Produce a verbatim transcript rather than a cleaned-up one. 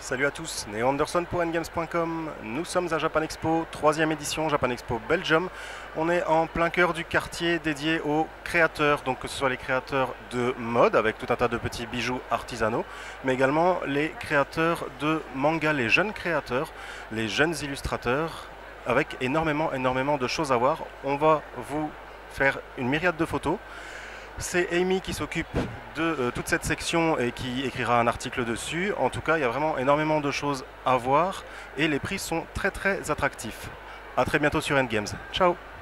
Salut à tous, Néo Anderson pour N-Games point com. Nous sommes à Japan Expo, troisième édition Japan Expo Belgium. On est en plein cœur du quartier dédié aux créateurs, donc que ce soit les créateurs de mode avec tout un tas de petits bijoux artisanaux, mais également les créateurs de manga, les jeunes créateurs, les jeunes illustrateurs, avec énormément, énormément de choses à voir. On va vous faire une myriade de photos. C'est Amy qui s'occupe de euh, toute cette section et qui écrira un article dessus. En tout cas, il y a vraiment énormément de choses à voir et les prix sont très très attractifs. A très bientôt sur N-Games. Ciao!